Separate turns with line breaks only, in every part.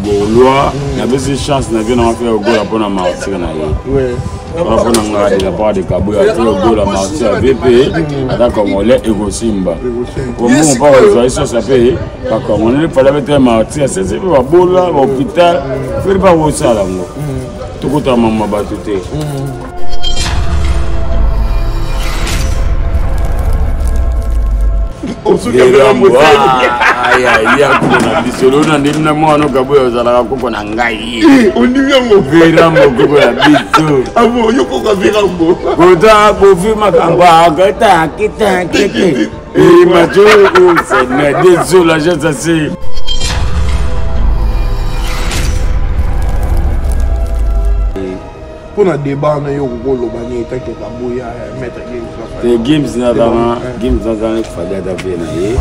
Gaulois, il y avait cette chance de faire au goal pour la martyr. Oui. Pour la part de Kabou, il a fait au goal la martyr à VP, à Congolais et Gosimba. Pour moi, on va rejoindre ça, ça paye. Par contre, il fallait mettre un martyr, c'est pas bon là, l'hôpital, il ne faut pas voir ça là. Tout le temps, maman va tout faire. Aïe, aïe, solo na ndimna mwana kabuya zala koko na ngai.
Ondiyango
Verambo koko ya biso.
Abo yoko ka verambo.
Kota kofi makamba kata kita keke. Et macho c'est na désolé la gente assez.
Pour un débat na yo ko lo bani ta ke kabuya mettre
les games na dama games na dama fallait d'abord na ye.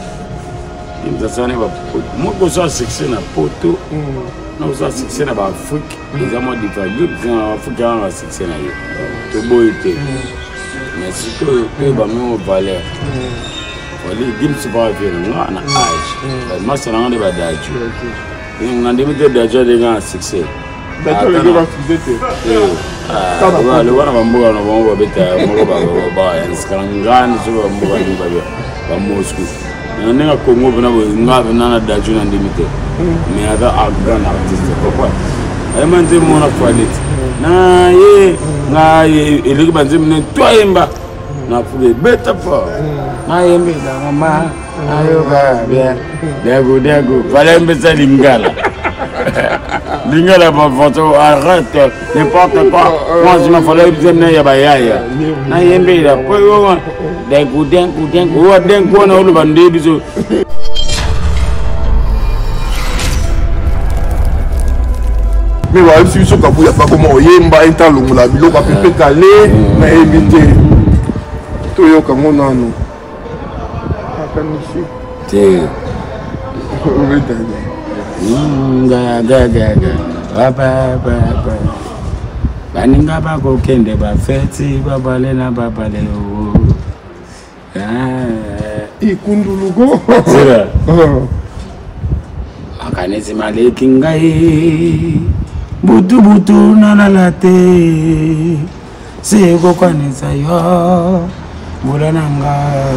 Moi, je suis succès na poto. Non, je suis succès na Afrique. Les amants du Fayou, ils ont Afrique un succès na ye. Tout beau été. Mais si tu veux pas me valeur, les games sont pas venus. On a âge. Moi, c'est un débat d'âge. On a des méthodes d'âge de grands succès.
D'accord, les gars, tu étais.
Le voir va mourir, on va bêter, on va scangan, je vais mourir à Moscou. On est à Congo, on a d'âge en limité. Mais il y a un grand artiste. Pourquoi? Elle m'a dit mon affaire. Na ye, il est basé dans toi et moi. Na fouille bête fort. Na ye mais la maman, ayo va bien. Dago, fallait me ça lingala. Lingala pas photo, arrête n'importe quoi. Moi je m'en fallait bien na ya bayaya. Na ye mais la quoi dago, wa dengo na ulu bande biso.
Mais voilà, si vous avez pas comment yemba intalongo la bilo ka pepe calé na éviter. Toyo comme on a nous. Akanishi.
Té. Ga. Papa. Baninga ba ko kende ba feti ba balela ba balelo.
Ikundulugo.
Sira. Akanezi maleki ngai. Butu nalalate. Sego kwanisa yo. Bulananga.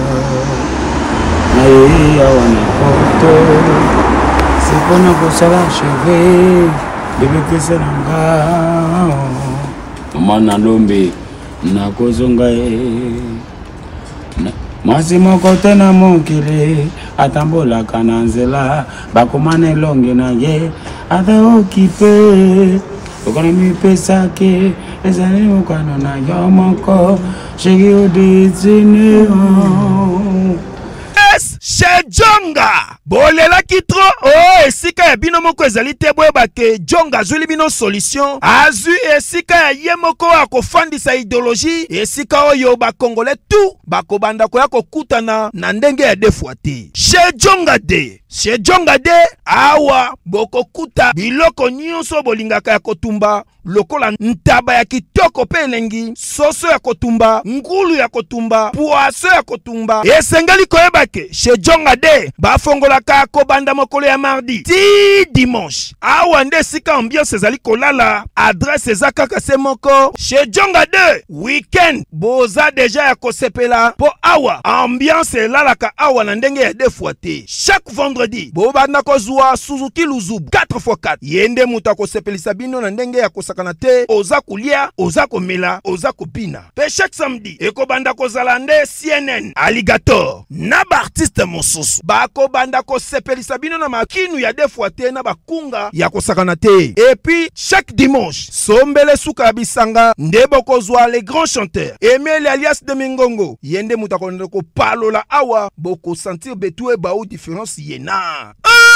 Naye awana koto. Sepona kosala cheve. Bebe senanga. Mama lombe na kozonga Mwasi moko tena mokile atambola kana nzela bakomane longe na ye ata okipe okona mi pesake ezali mokano na yo moko shegi odizine
chez Djonga bolela kitro oh esika ya bino moko ezali te boyeba ke Djonga azuli bino solution azu esika ya ye moko akofandisa idéologie esika oyo bakongole tout bakobanda koya kokutana na ndenge ya defwa te chez Djonga de awa bokokuta biloko nyonso bolingaka ya kotumba lokola ntaba ya kitoko pe elengi soso ya kotumba ngulu ya kotumba poaso ya kotumba esengeli koyeba ke chez Djonga de bafongolaka kobanda mokolo ya mardi ti dimanche awa nde sika ambiance ezali kolala adresse eza kaka se moko chez Djonga de weekend boza deja ya kosepela po awa ambiance elalaka awa na ndenge ya defwa te chaque vendredi bobanda kozwa Suzuki Luzubu 4x4 yende muta kosepelisa bino na ndenge ya kosakana te oza kulia oza komela oza kopina pe chaque samedi ekobanda kozala nde CNN Alligator na ba artiste mosusu bakobanda kosepelisa bino na makinu ya defwa te na bakunga ya kosakana te et puis chaque dimanche sombele suka bisanga nde bokozwa les grands chanteurs Emile alias de Mingongo yende muta konde ko palola awa boko sentir betu e ba ou différence yena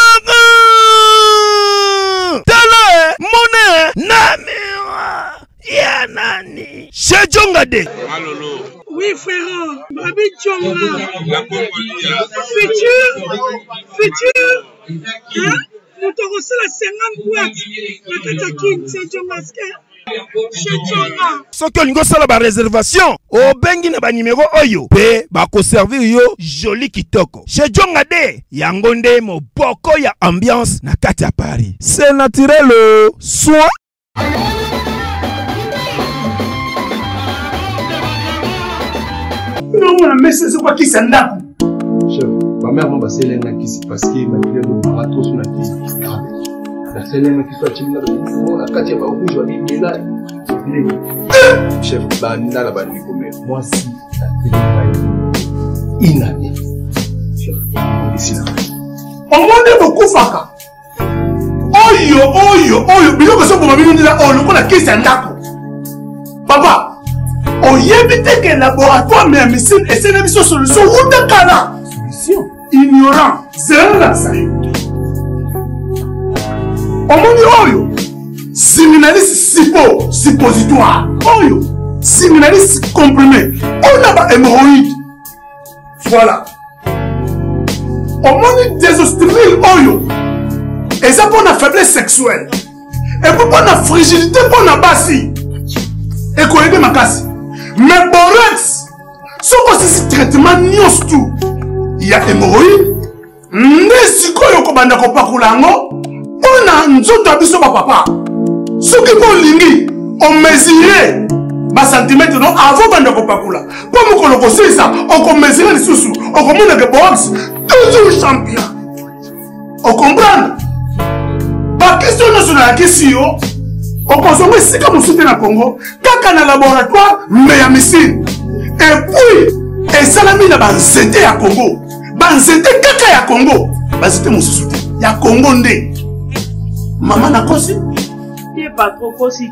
tala mone namira ya nani chez Djonga de
oui frère Babi Djonga futur hein nous te reçoit la 50 boîtes la kata king chez Djonga Chez Djonga.
Soki olingo sala ba réservation, obengi na ba numéro oyo pe ba ko servir yo joli kitoko. Chez Djonga de yango nde moboko ya ambiance na kati ya Paris. C'est naturel soin.
Non, mais c'est quoi qui s'en a?
Chef, ma mère m'a passé l'un qui s'est passé, ma fille m'a barato sur la tête. La seule qui soit timide, la quatrième va rouge, va bien là. Chef, banda la bande comme moi si la télé inanée. Chef, ici là.
On m'a beaucoup faka. Oyo, bilo que ça pour ma vie là, oh, le coup la qui s'en a. Papa. On y évite que le laboratoire mais médecine et c'est une solution ou de cana. Solution. Ignorant. C'est là ça. On m'a dit oyo. Séminaliste suppositoire. Oyo. Séminaliste comprimé. On a pas hémorroïde. Voilà. On m'a dit désostérile oyo. Et ça pour la faiblesse sexuelle. Et pour la fragilité pour la bassi. Et qu'on aide ma casse. Mais borex, ce que traitement nyos tout. Il y a hémorroïde. N'est-ce que yoko banda ko pakulango? On a nzoto abiso ba papa. Ce qui bon lingi, on mesurait ba centimètre non avant banda ko pakula. Pour me koloko ça, on mesurer les sous. On commande que borex toujours champion. On comprend? Pas question nationale question. On consomme ici comme on soutient le Congo, quand on a un laboratoire, mais à missile. Et puis, et ça l'a mis dans Banzete à Congo. Banzete kaka à Congo. Banzete mon soutien. Il y a Congo ndé. Maman n'a pas si.
Il n'est pas trop possible.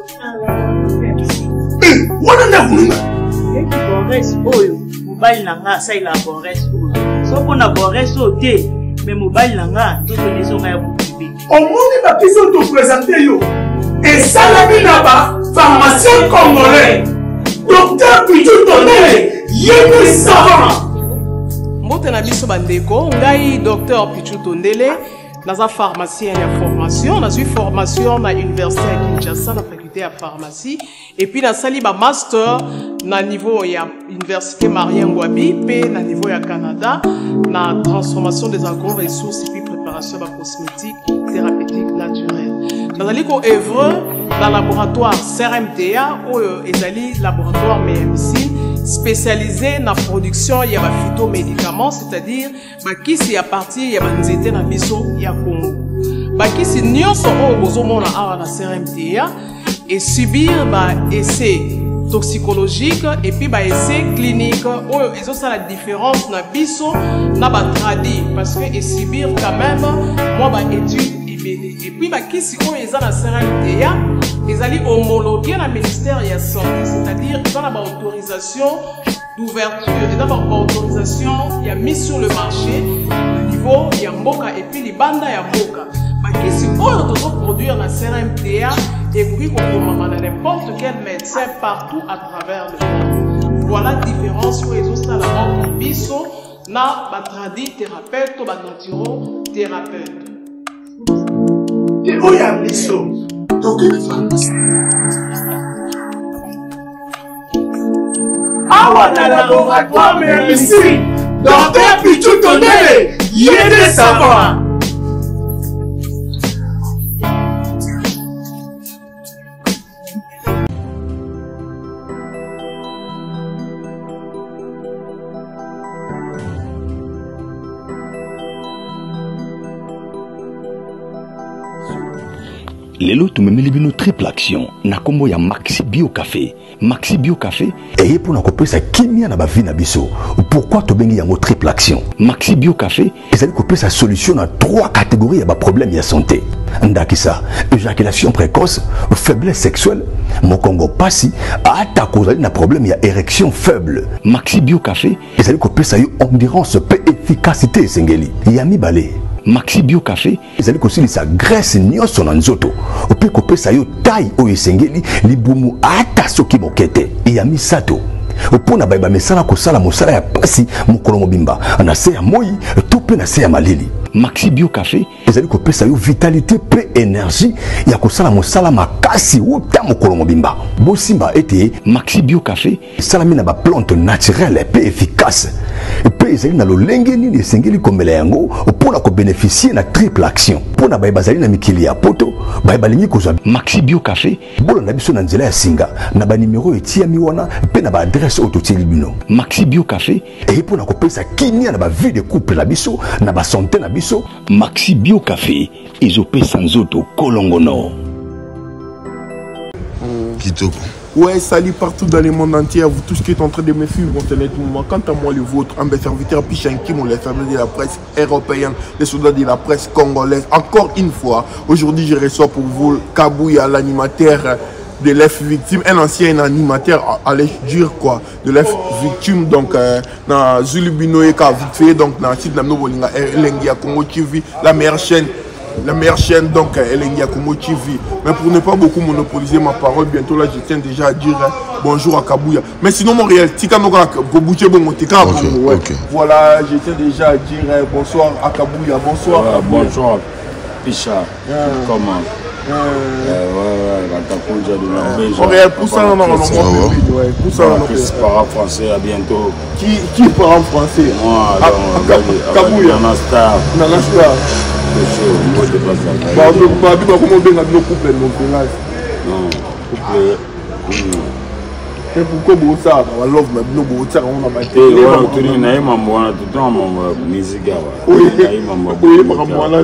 Eh, on a un boulot.
Et qui boresse oyo. Mobile nanga, ça il a boresse oyo. Sauf qu'on a boresse au thé. Mais mobile nanga, tout le maison a bouclé.
Au monde, la question de présenter yo. Et ça l'a mis là-bas, pharmacien congolais, docteur Pichu Tondele, Yémi Savant.
Mbote na biso bandeko, ngai docteur Pichu Tondele, naza pharmacien ya formation, nazui formation na université ya Kinshasa na faculté ya pharmacie, et puis na sali ba master na niveau ya université Marien Ngouabi, pe na niveau ya Canada, na transformation des agro-ressources et puis préparation de cosmétiques thérapeutiques naturelles. Nous allons œuvrer dans le laboratoire CRMTA ou le laboratoire MMC spécialisé dans la production de phytomédicaments, c'est-à-dire qui c'est à partir de nzete na biso ya Congo. Qui c'est nyonso o bozomona awa na CRMTA et subir essais toxicologiques et puis essais cliniques où ils ont la différence na biso na tradi parce que subir quand même moi étude. Et puis, qui si on est dans la CRMTA, ils allaient homologuer le ministère de la Santé, c'est-à-dire qu'ils ont l'autorisation d'ouverture, ils ont l'autorisation, il y a mis sur le marché, le niveau, il y a Mboka et puis les bandes, il y a Mboka. Qui si on doit produire la CRMTA et puis on peut n'importe quel médecin partout à travers le monde. Voilà la différence où ils ont ça là-bas, biso, na batradi thérapeute ou naturothérapeute.
Et où y a mission? Donc, awa na laboratoire mais ici, docteur Pichu Tondele, Yémi Savant.
Lelo tumemeli bino triple action na kombo ya Maxi Bio Café. Maxi Bio Café et pour na kopesa kimia na ba vie na biso. Pourquoi to bengi yango triple action? Maxi Bio Café ezali kopesa solution na 3 catégories ya ba problème ya santé. Ndakisa, éjaculation précoce, faiblesse sexuelle, mokongo pasi, ata kozali na problème ya érection faible. Maxi Bio Café ezali kopesa yo endurance pe efficacité sengeli. Yami balé. Maxi Bio Café ezali kosilisa graisse nyonso na nzoto ope kopesa yo taille oyo esengeli libumu ata soki mokete ya misato opona bayeba mesala kosala mosala ya pasi mokolo mobimba na se ya moi to pe na se ya malili. Maxi Bio Café ezali kopesa yo vitalité pe énergie ya kosala mosala makasi uta mokolo mobimba. Bosimba ete Maxi Bio Café salami na ba plante naturelle pe efficace. Pe ezali na lolenge nini esengeli komela yango opona ko bénéficier na triple action. Pona bayeba zali na mikili ya poto bayeba lingi kozwa Maxi Bio Café bolo na biso na nzela ya singa na ba numéro etia miwana pe na ba adresse autotili bino. Maxi Bio Café e pona kopesa kimia na ba vie de couple na biso na ba santé na biso. Maxi Bio Café ezopesa nzoto kolongono.
Kitoko. Ouais, salut partout dans le monde entier, à vous tous qui êtes en train de me suivre en ce moment. Quant à moi, le vôtre, un serviteur Pichankim, les soldats de la presse européenne, les soldats de la presse congolaise. Encore une fois, aujourd'hui, je reçois pour vous Kabouya, l'animateur de l'F victime, un ancien animateur, allez dire quoi, de l'F victime, donc, dans Zulubino et Kavitfe, donc, dans le site de Bolinga, Elengia Congo TV, la meilleure chaîne, donc Elengia Congo TV. Mais pour ne pas beaucoup monopoliser ma parole, bientôt là je tiens déjà à dire bonjour à Kabouya. Mais sinon mon réel, voilà, je tiens déjà à dire bonsoir à Kabouya, bonsoir.
Bonsoir Picha, comment?
On réel pour ça non
parle français à bientôt.
Qui parle en français?
Moi,
Kabouya.
Nana Star.
Et pourquoi vous ça on love mais nous vous ça on a battu
et voilà tu n'as pas mambo na tout temps mambo musique là
oui mambo là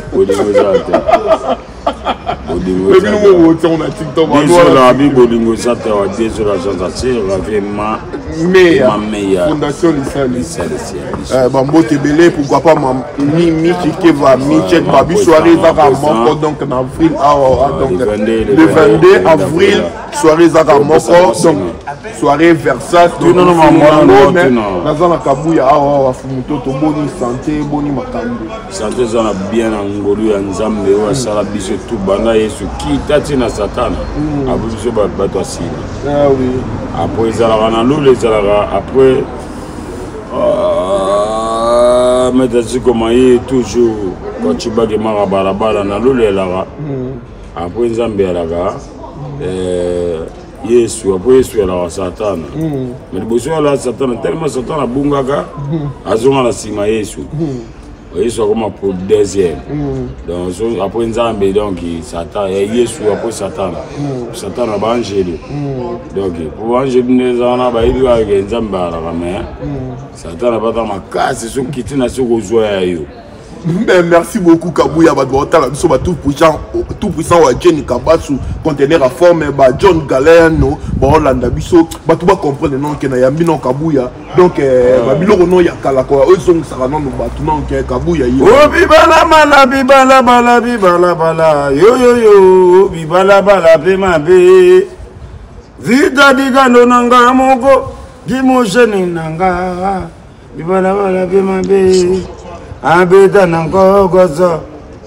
mais nous on a TikTok
on a bien bolingo ça tu as dit sur la chanson vraiment meilleure
fondation l'Israël bambo tebele pourquoi pas mi qui va mi check babi soirée Zara Moko donc en avril donc le 22 avril soirée Zara Moko donc soirée Versace
non
dans la Kabouya a fumuto to boni santé boni makambo
santé ça bien ngolu ya nzambe wa sala biso tout bana yesu ki tatina satana abu biso bato asili
ah oui
après ça la lule ça après mais c'est comme toujours quand tu vas que marabala na lule là après nzambe là Yesu après Yesu la satana mais boso la satana tellement satana bungaka azonga la sima Yesu Yesu comme pour deuxième donc après nzambe donc Satan Yesu après satana satana ba angelo donc pour angelo nezana ba ili wa nzambe ala mais satana ba ta makasi so kitina so kozwa yo.
Merci beaucoup Kabouya tout puissant wa Jenny Kabasu conteneur à forme John Galeno Landa biso tout va comprendre le nom que na yambi non Kabouya donc babilo no ya kala ko ezong saka non batu non ke Kabouya yi
oh bibala bala yo bibala bala pe mabe vida diga no nanga moko gimosheni nanga bibala bala pe mabe abeta nango gozo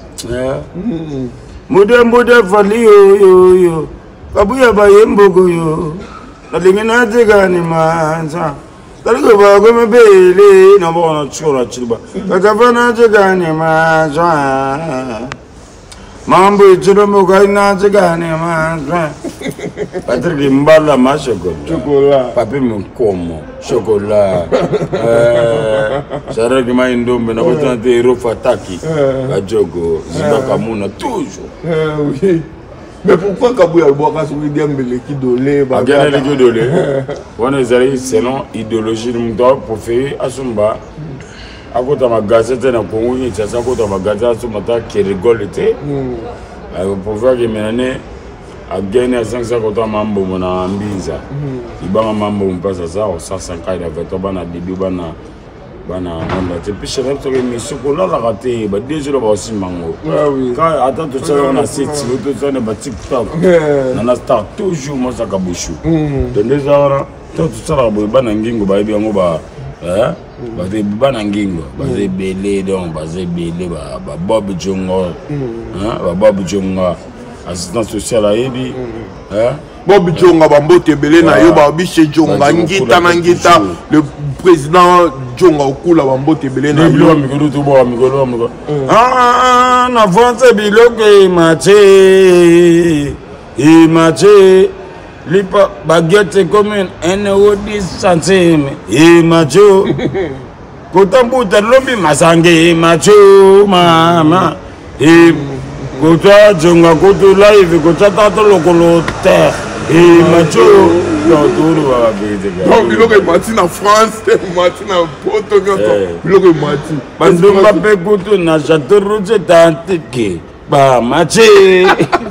mude fali yo Kabouya ba yembogo yo alingina tegani manza taliko ba go mebele na bona chura chiba kakafana tegani manza mambo chiro mo gaina tegani manza Patrick mbala ma chocolat papi mon como chocolat Sarah qui m'a indombe na botante hero fataki kajogo zibaka muna toujours
oui. Mais pourquoi Kabouya boit sur l'idée de qui dolé
on est selon idéologie pour faire Asumba à côté de ma gazette na Congo ni ça à côté de ma gazette Asumba qui rigole pour voir que maintenant à gagner à 500 côté mambo mona ambiza ibanga mambo mpasa ça au 500 kai avec toi bana début bana on a depuis chez notre émission qu'on a raté bah déjà là aussi mango quand attends tout ça on a site tout ça on a TikTok on a start toujours moi ça kabushu donc déjà là tout ça là bana ngingo ba bien ba ba de bana ngingo ba de belé donc ba de belé ba bob jongo ba bob jongo assistance sociale à Ebi
Bob Djonga Bambote Belena Yoba Biche Djonga Ngita Nangita le président Djonga Okula Bambote Belena
ah na France biloke imache lipa baguette commune 1,10 €. Imacho kotambuta lombi masange macho mama kota Djonga koto live kota tato lokolo terre macho
donc biloke mati na France mati na poto biloke mati
bandumba pe koto na château rouge tanteke ba maché.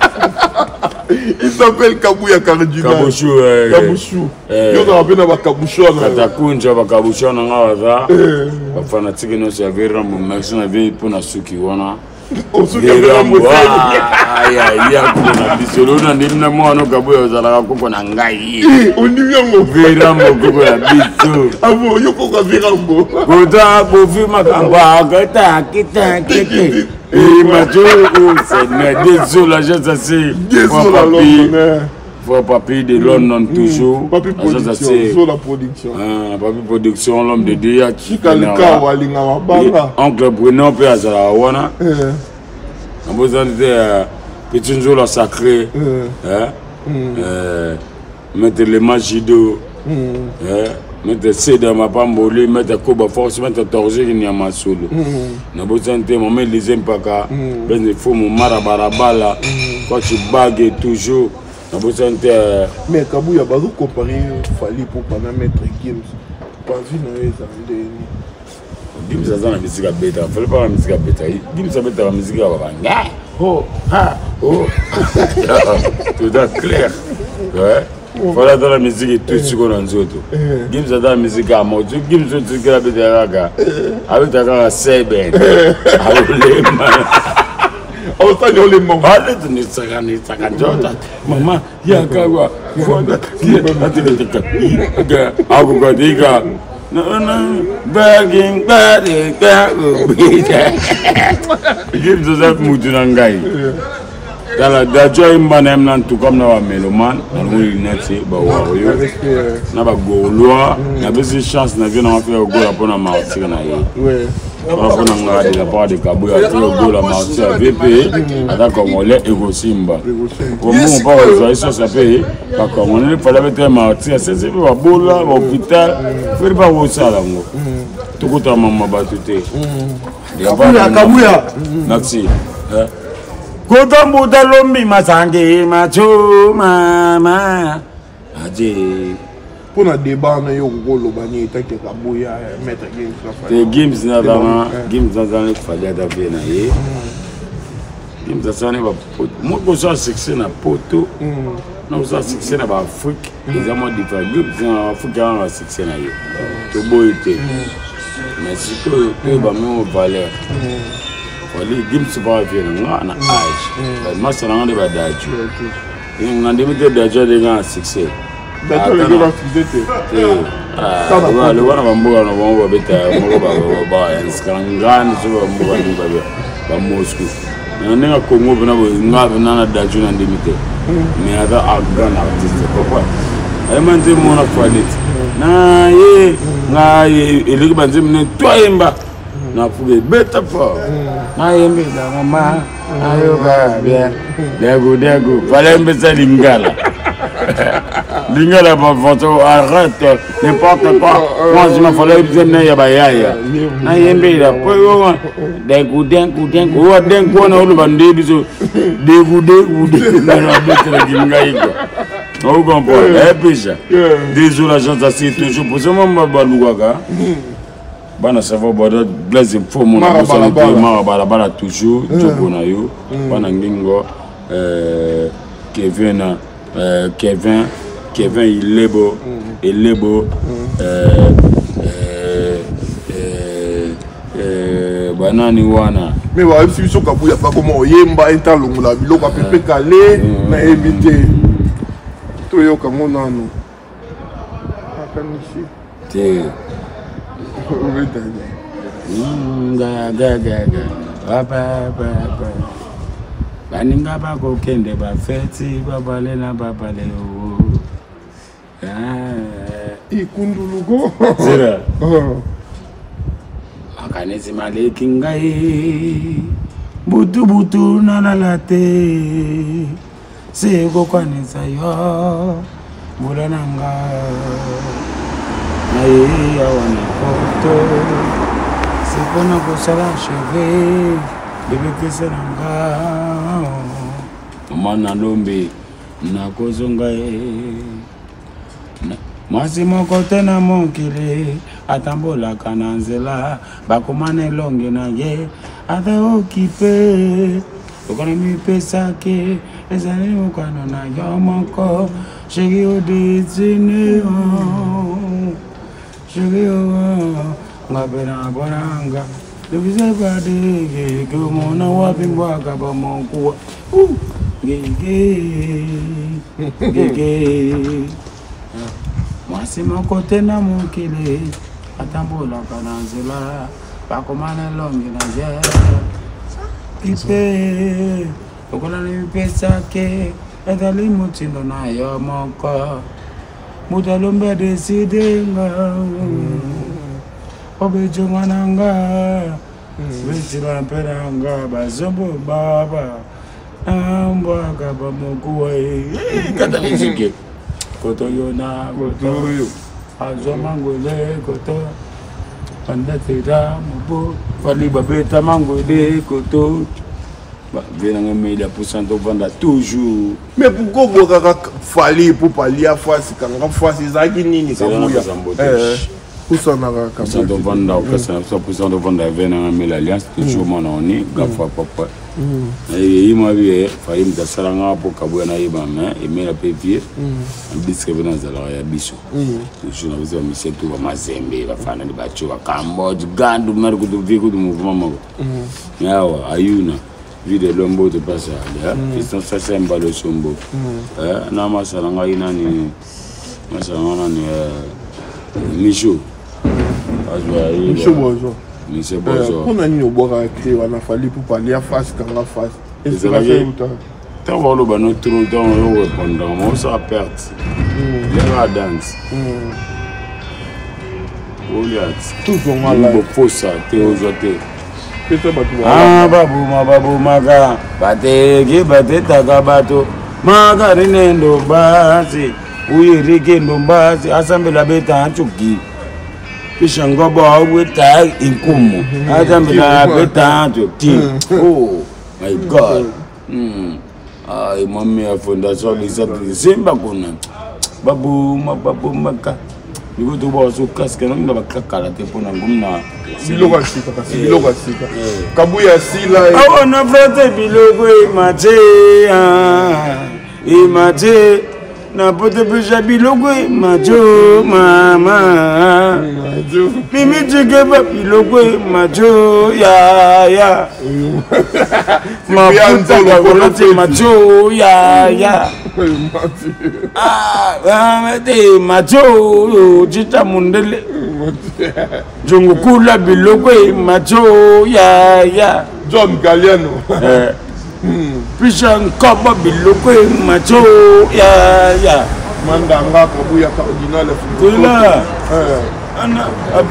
Il s'appelle Kabouya Cardinal.
Kabouchou.
Kabouchou. Yo na bena ba Kabouchou na.
Katakunja ba Kabouchou na ngaza. Ba fanatique no servira mo merci na vie pour na suki wana.
Osuki vera mo.
Aya ya ko na bisolo na ndimna mo no Kabouya zala ko na ngai.
Oni yango
vera mo ko ya biso.
Abo yo ko ka vera mo.
Kota bo fi makamba gata kita keke. Macho c'est désolé la gente assim. Faut papier de London toujours.
Papier production, la production.
Papier production l'homme de Dia.
Chikalika walinga mabanga.
Oncle Bruno pe azala wana. On besoin de petit jour la sacré. Mettre les magido. Mettre Seda Mapamboli, mettre Koba Force, mettre Torgé qui n'y a pas solo. N'a pas besoin de me les impaka. Ben il faut mon marabarabala. Quand tu bagues toujours. N'a pas besoin de.
Mais Kabouya Bazou comparé Fali pour pas mettre Gims. Pas vu dans les années.
Gims a la musique à bêta. Fallait pas la musique à bêta. Gims a bêta la musique à bêta. Oh, ah, oh. Tout est clair. Ouais. Voilà dans la musique et tout ce qu'on a d'autres. Gims a dans la musique à mort. Gims a tout ce qu'il a fait derrière. Avec ta cara seben. Avec les mains.
Oh, ça y est, les mains.
Allez, tu n'es pas qu'un maman, il y a un gars. Voilà. Il y a un gars. Ah, vous voyez, gars. Non, begging, begging, begging. Gims a fait Moutounangaï. La joie imbanem nan tout comme na meloman na ngoli neti ba wayo na ba goloa na besi chance na vie na faire gola pona martir na ye ouais on a ngadi la part de Kabouya faire gola martir VP ata congolais ego simba comment on pas aujourd'hui ça paye pas congolais fallait mettre martir c'est ba bola hôpital faire pas au sala ngo tout ko maman ba tuté Kabouya merci Kotambuta lombi masange macho mama aje
pour un débat na yo golo bani tant que Kabouya mettre Gims
te Gims na dama Gims na dama fallait d'avoir na ye Gims na sane ba mo ko so succès na poto na so succès na ba Afrique exactement différent Gims na Afrique na succès na ye to boité mais c'est que ba mo valeur Wali Gims pas venir na âge. Mas ça n'en est pas d'âge. On a débuté d'âge de grand succès.
D'accord, les gars fidèles.
Ah, le wana bamboga no bongo beta mo ba skangani so bamboga ni ba Moscou. Na Congo bana bo ngave na d'âge na débuté. Mais ada grand artiste pourquoi? Ay manze mo na quality. Na ye ele banze mne toyemba. Na fuge beta fort. Na yembe da mama ayoba bien. Dego fallait ça lingala. Lingala ba photo arrête n'importe quoi. Moi je me fallait bien na yaya. Na yembe da po dego o dengo na ulu bande biso dego na beta lingaiko. On comprend. Eh déjà. Désolé la gente c'est toujours pour ce moment baluaka. Bana savo bodo blaze info mon mara toujours joko na yo bana ngingo Kevin Ilebo banani wana
mais wa si so Kabouya pas comment yemba entalongola biloko apepe calé na éviter to yo kango nanu akanishi
te baninga bakokende bafeti babale na babale
ikunduluko
zira makanezi maleki ngai butu nalalate seko kwanisa yo bulananga naye awana koto sepona kosala cheve bebekeselanga mama lombe nakozonga mwasi moko te na mokili atambolaka na nzela bakomana elonge na ye ata okipe okona mipesaki ezali mokano na yo moko sheki odesine sheki ngabe na boranga devise badege komona wapi mbwaka bamokuwa gege mwasi moko te na mokili atambolaka na nzela bakomana elonge na ye kipe okona mipesaki ezali motindo na yo moko moto alombe desidenga obejonga nanga betila mpe nanga bazombo baba ambwaka bamokuwa katalizike koto yona koto azwa mangwele koto pandatira mobo fali babeta mangwele koto venanga meida pourcent vanda toujours.
Mais pourquoi vous avez fallu pour parler à face quand face ezaki nini kabuya où ça n'a pas
pourcent vanda au 100% de vanda venanga mela alliance toujours mon oni gafa papa et il m'a vu fali mtasalanga pour kabuya na iba mais et mela pepier bisque venant za ya biso je na vous monsieur tout mazembe bafana ni bacho bakamboje gandu mari kuduviku du mouvement moko yawa ayuna vide lombo de passage ils sont ça c'est un balo sombo na masalanga inani masalanga ni Micho
Bozo
Micho Bozo
on a ni oboka créer on a fallu pour parler à face quand la face et c'est la fait autant
tant volo bano trop temps on répondre on ça perte la danse Oliat
toujours mal là
faut ça théosoté
babu
maga batege bateta bato maga rinendo basi uyirike ndombasi asambela beta anchuki pishangobo aweta inkumu asambela beta anchuki oh my god ai mami ya fondation lisati simba kuna babu maga niko to boso kaske nanga bakakala te pona ngumna
biloko sika kabuya sila
awona frate biloko imate na pote pesha biloko majo mama mimi jikeba biloko majo ya mafuta kakolate majo ya mate majo jita mundele jungukula biloko majo ya
John Galliano
pisha nkaba biloko majo ya
mandanga kabuya cardinal
kula ana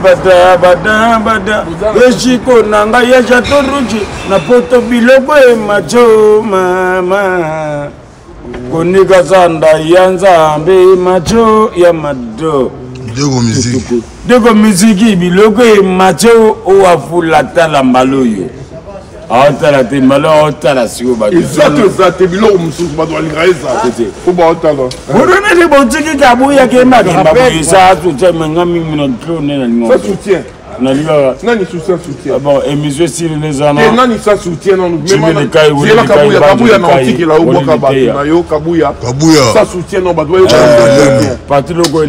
abada yeshiko nanga yesha toruji na poto biloko majo mama konika sanda yanza mbe majo ya mado dego miziki biloko majo oafula tala mbaloyo aotala te mbalo aotala siko bato
ezate biloko mosusu bato balingaka eza po baotala
odonele botiki kabuya kembakemba boyesa soutien menga mingi na tlo ne na lingo
ça soutient nani soutien
bon émission esili nezana
nani ça soutien nanu zela kabuya na otikela oboka bato na yo kabuya ça soutient no bato bayoka
patriloko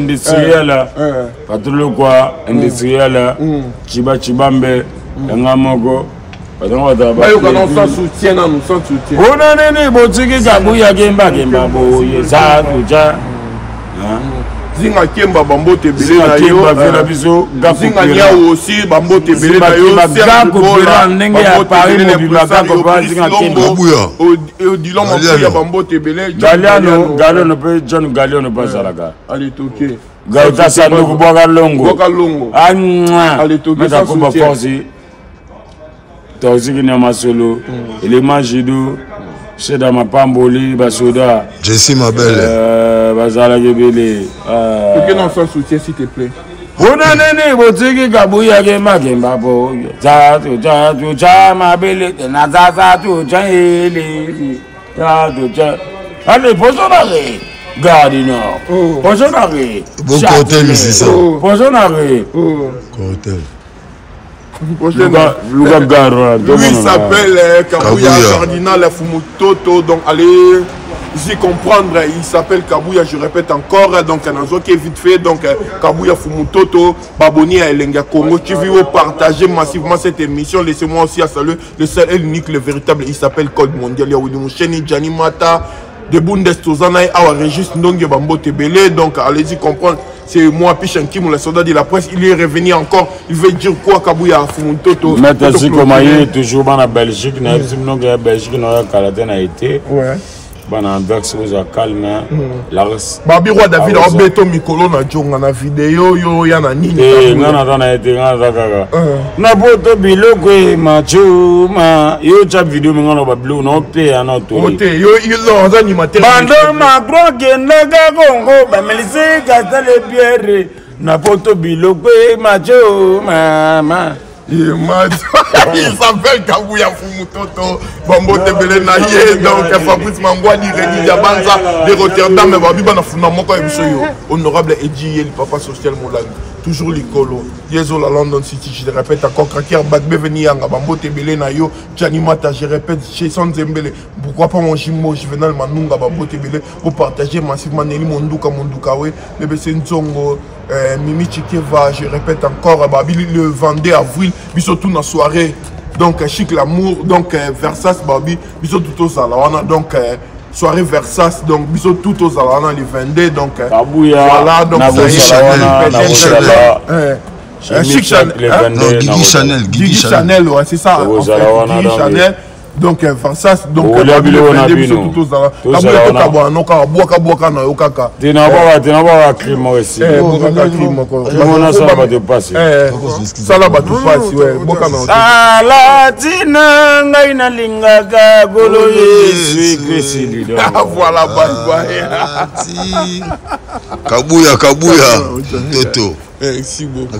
industriel chibambe yanga moko
bayoka na sans soutien nanu sans soutien
ona nene botiki kabuya kembakemba boye za tuja
Zinga Kemba Bambote Belé
Zinga
na yo.
Kemba Vela Biso.
Zinga Niao aussi Bambote Belé na yo.
Gako Pera Ndenge ya Paris Mobima Gako Pera Zinga Kemba.
Odilon Mambuya Bambote Belé.
Galiano pe John Galiano pa Zalaga.
Allez toquer.
Gauta Sandoku Boga Longo.
Boga Longo.
Allez toquer ça soutien. Tozi qui n'a ma solo, élément judo, c'est dans ma pamboli, basoda.
Jessie ma belle.
Bazala gebele.
Toquer dans son soutien s'il te plaît.
Ona nene botiki kabuya kema kemba po. Za ma belle, na za tu cha ele. Za tu cha. Allez, posonare. Gardino. Posonare.
Bon cocktail ici ça.
Posonare.
Cocktail.
Lui s'appelle Kabouya Cardinal Fumutoto. Donc allez y comprendre, il s'appelle Kabouya, je répète encore. Donc un qui est vite fait. Donc Kabouya Fumutoto, Baboni à Elenga Congo. Tu veux partager massivement cette émission. Laissez-moi aussi à saluer le seul et l'unique, le véritable. Il s'appelle Code Mondial. Il y a Widimusheni, Gianni Mata, de Bundestozana et Awa Régis Ndongue Bambote Belé. Donc allez-y comprendre. C'est moi, Pichankim, le soldat de la presse. Il est revenu encore. Il veut dire quoi, Kabouya Fumutoto?
Maître Sikomaye, toujours dans la Belgique. La Belgique n'a été. Ouais. Bana Vex vous a calme.
Babi Roi David a beto mikolo na jonga na vidéo yo ya na nini.
Eh ngana na été ngana kaka. Na boto biloko macho ma yo cha vidéo ngana ba blue no pe ana to.
Ote yo lo za ni mater.
Bando ma gro genda ga Congo ba melise ka tale pierre. Na boto biloko macho mama.
Il s'appelle Kabouya Fumutoto, Bambote Belé Naye, donc Fabrice Mangwani, Rémi Diabanza, de Rotterdam, Babibana Funamoko et Monsieur Honorable Edji, le papa social Moulani, toujours l'icolo, Yezo la London City, je le répète encore, Krakier Bagbe Venianga, Bambote Belé Nayo, Janimata, je répète, chez Son Zembele, pourquoi pas mon Jimo, Juvenal Manunga, Bambote Belé, pour partager massivement Nelly Monduka Mondukawe, Bébé Senzongo. Mimi Chikeva, je répète encore, Babi le 22 avril, biso tout na soirée, donc Chic l'amour, donc Versace Babi, biso tout aux Alawana, donc soirée Versace, donc biso tout aux Alawana les 22, donc
voilà, donc ça y est,
Chic Chanel, Guigui Chanel, ouais, c'est ça, Guigui Chanel. Donc Versace, donc
Kabouya Toto.